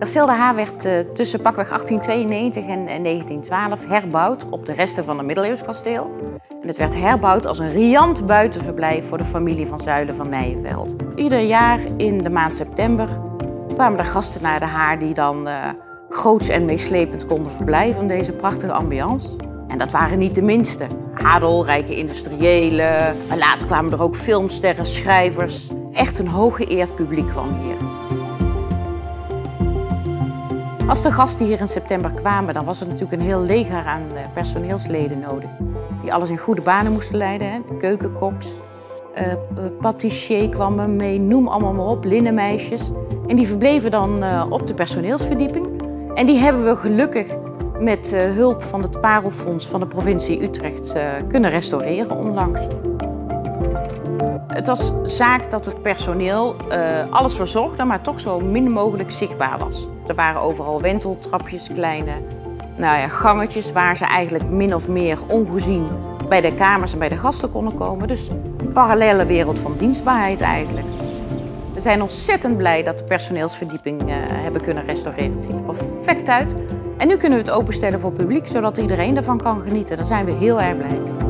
Kasteel De Haar werd tussen pakweg 1892 en 1912 herbouwd op de resten van een middeleeuws kasteel. En het werd herbouwd als een riant buitenverblijf voor de familie van Zuylen van Nijenveld. Ieder jaar in de maand september kwamen er gasten naar De Haar die dan groots en meeslepend konden verblijven in deze prachtige ambiance. En dat waren niet de minste. Adel, rijke industriëlen, maar later kwamen er ook filmsterren, schrijvers. Echt een hooggeëerd publiek kwam hier. Als de gasten hier in september kwamen, dan was er natuurlijk een heel leger aan personeelsleden nodig. Die alles in goede banen moesten leiden. Hè. De keukenkoks, patissier kwam er mee, noem allemaal maar op, linnenmeisjes. En die verbleven dan op de personeelsverdieping. En die hebben we gelukkig met hulp van het Parelfonds van de provincie Utrecht kunnen restaureren onlangs. Het was zaak dat het personeel alles verzorgde, maar toch zo min mogelijk zichtbaar was. Er waren overal wenteltrapjes, kleine gangetjes waar ze eigenlijk min of meer ongezien bij de kamers en bij de gasten konden komen. Dus een parallele wereld van dienstbaarheid eigenlijk. We zijn ontzettend blij dat de personeelsverdieping hebben kunnen restaureren. Het ziet er perfect uit. En nu kunnen we het openstellen voor het publiek, zodat iedereen ervan kan genieten. Daar zijn we heel erg blij mee.